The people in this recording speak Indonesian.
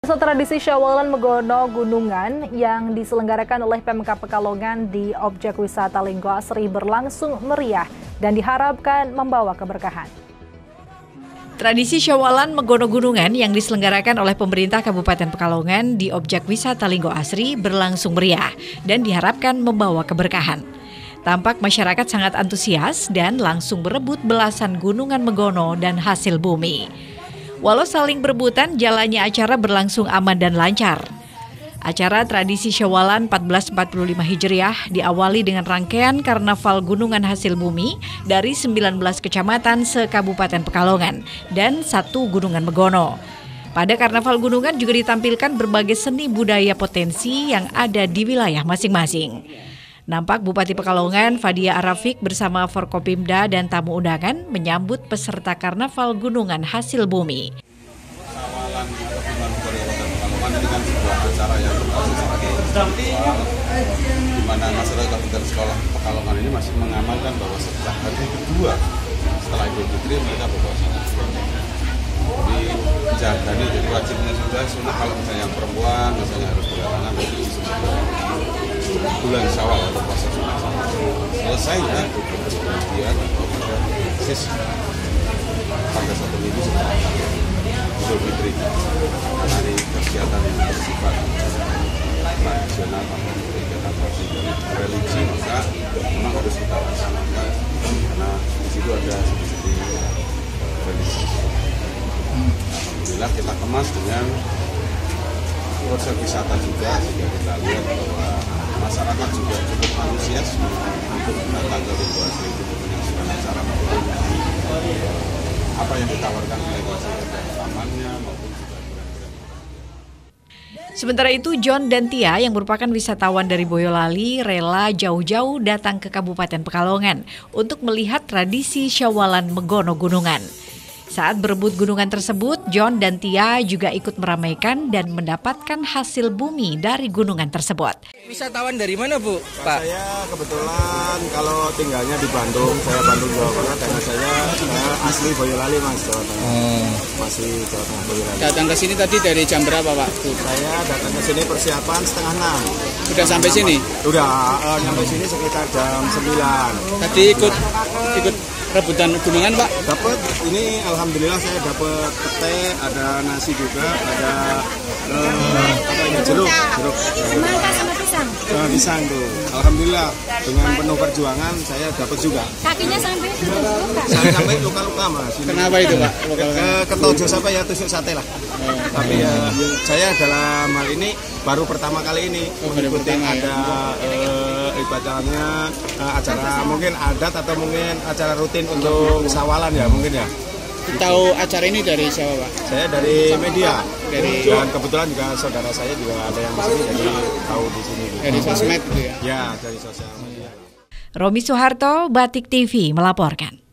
Pemirsa, tradisi Syawalan Megono Gunungan yang diselenggarakan oleh Pemkab Pekalongan di objek wisata Linggo Asri berlangsung meriah dan diharapkan membawa keberkahan. Tradisi Syawalan Megono Gunungan yang diselenggarakan oleh pemerintah Kabupaten Pekalongan di objek wisata Linggo Asri berlangsung meriah dan diharapkan membawa keberkahan. Tampak masyarakat sangat antusias dan langsung berebut belasan gunungan Megono dan hasil bumi. Walau saling berebutan, jalannya acara berlangsung aman dan lancar. Acara tradisi Syawalan 1445 Hijriah diawali dengan rangkaian karnaval gunungan hasil bumi dari 19 kecamatan se-Kabupaten Pekalongan dan 1 gunungan Megono. Pada karnaval gunungan juga ditampilkan berbagai seni budaya potensi yang ada di wilayah masing-masing. Nampak Bupati Pekalongan Fadia Arafik bersama Forkopimda dan tamu undangan menyambut peserta karnaval gunungan hasil bumi. Syawalan atau Gunungan Kabupaten Pekalongan ini kan sebuah acara yang di mana masyarakat dan sekolah Pekalongan ini masih mengamalkan bahwa setiap hari kedua setelah Idul Fitri mereka berpuasa. Jadi jagani jadi wajibnya sudah kalau misalnya yang perempuan misalnya harus berhalangan bulan Syawal atau puasa sunnah selesai ya kemudian pada sis pada 1 minggu setelah Idul Fitri hari kegiatan yang bersifat tradisional atau kegiatan religi maka memang harus kita laksanakan karena di situ ada sisi religi. Alhamdulillah kita kemas dengan konsep wisata juga sehingga kita lihat bahwa masyarakat juga cukup antusias untuk datang ke Linggo Asri untuk menyaksikan acara maupun apa yang ditawarkan oleh tamannya maupun juga Sementara itu, John dan Tia yang merupakan wisatawan dari Boyolali rela jauh-jauh datang ke Kabupaten Pekalongan untuk melihat tradisi Syawalan Megono Gunungan. Saat berebut gunungan tersebut, John dan Tia juga ikut meramaikan dan mendapatkan hasil bumi dari gunungan tersebut. Wisatawan dari mana, Bu? Pak? Saya kebetulan kalau tinggalnya di Bandung, saya Bandung Jawa Barat, karena saya asli Boyolali, Mas, Jawa Tengah. Masih Jawa Tengah Boyolali. Datang ke sini tadi dari jam berapa, Pak? Saya datang ke sini persiapan 5:30. Sudah sampai sini? Udah, nyampe sini sekitar jam 9. Tadi ikut rebutan gunungan, Pak? Dapat, ini alhamdulillah saya dapat pete, ada nasi juga, ada jeruk. Semangka sama pisang. Pisang tuh, alhamdulillah dengan penuh perjuangan saya dapat juga. Kakinya sampai luka. Saya sampai luka-luka, Mas. Kenapa itu, Pak? Ketojo sampai ya tusuk sate lah. Tapi ya saya dalam hal ini baru pertama kali ini mengikuti ada ibadahnya acara mungkin adat atau mungkin acara rutin untuk Syawalan ya mungkin ya. Tahu acara ini dari siapa, Pak? Saya dari media. Dan kebetulan juga saudara saya juga ada yang di sini jadi tahu di sini. Dari sosmed gitu ya? Ya, dari sosial media. Romi Suharto, Batik TV melaporkan.